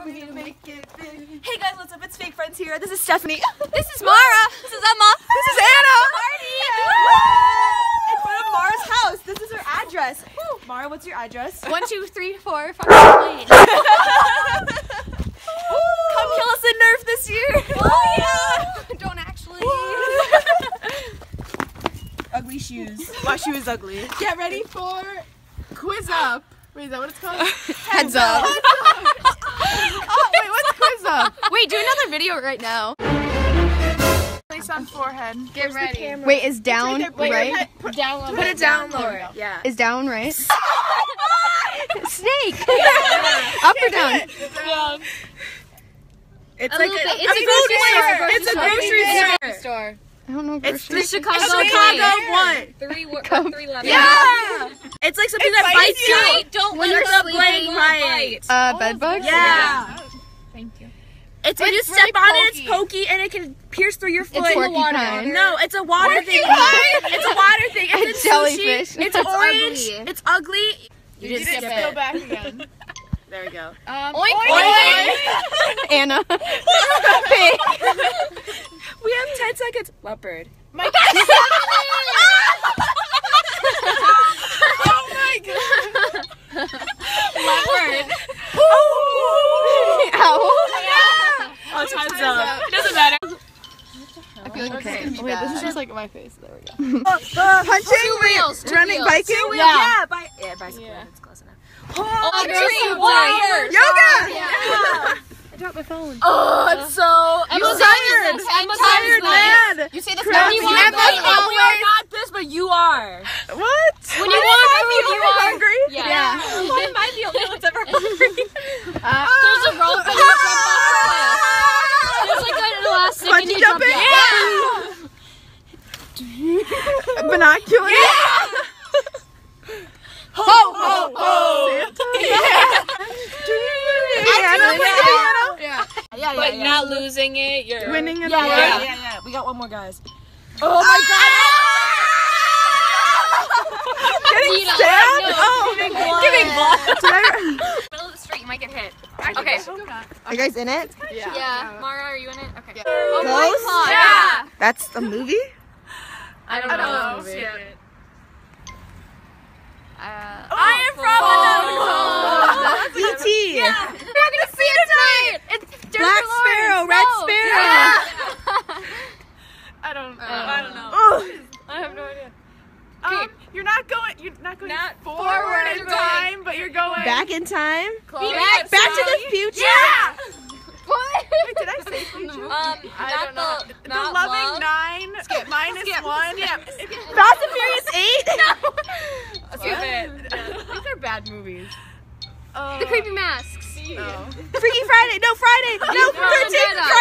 Hey guys, what's up? It's Fake Friends here. This is Stephanie. This is Mara. This is Emma. This is Anna. Marty. In front of Mara's house. This is her address. Mara, what's your address? 1, 2, 3, 4, 5, 6. Come kill us in Nerf this year. Oh yeah. Don't actually. Ugly shoes. My shoe is ugly. Get ready for Quiz Up. Wait, is that what it's called? Heads up. Oh, wait, what's Quiz Up? Wait, do another video right now. Place on forehead. Get ready. Wait, is down right? Down low. Put it down lower. Yeah. Is down right? Snake. Up or down? It's A like little bit. it's a grocery store. I don't know. It's Grocery. the Chicago one. 3 letters. Yeah. It's like something that bites you. Don't When let you're her sleeping, bite. Bed bugs? Yeah. Thank you. It's when you step on it, it's pokey, and it can pierce through your foot. It's porcupine. No, it's a water thing. It's a water thing. It's A jellyfish. Sushi. It's orange. ugly. It's ugly. You didn't skip it. Go back again. There we go. Oink. Anna. Pig. We have 10 seconds. Leopard. Oh my god. Leopard. Owl. Oh, time's up. It doesn't matter. I feel like Okay. this is Wait, this is just like my face. There we go. Punching. 2 wheels. 2 Running, wheels. biking. Yeah, bicycle. Yeah. It's close enough. Oh, tree. Warrior. Yoga. Yeah. I dropped my phone. Oh, I'm so. Emma's tired. I'm Tired, man. You say this Crazy. when you want Emma's food. always- We are not this, but you are. What? When you want food, you are hungry? Yeah. Why am I the only one that's ever hungry? There's a rope and you jump off the cliff. There's like an elastic and you jump jumping? down. Binoculars? Ho, ho, ho. Yeah, But not losing it, you're Winning an Yeah, award? yeah. We got one more, guys. Oh my god. Getting Vita, stabbed? no. Oh, Giving blood. middle of the street, you might get hit. Okay. Are you guys in it? Yeah. Mara, are you in it? Okay. Ghost? Yeah. That's the movie? I don't know. I am from E.T. We're gonna see it tonight. It's Black Sparrow, Red Sparrow. I don't know. I have no idea. You're not going forward in time, but you're going Back in time? Back Back to the Future? Yeah. Wait, did I say future? I don't know. The Loving 9 -1. Fast and Furious 8? Skip it. These are bad movies. The creepy masks. Freaky Friday. No, Friday. No, 13th.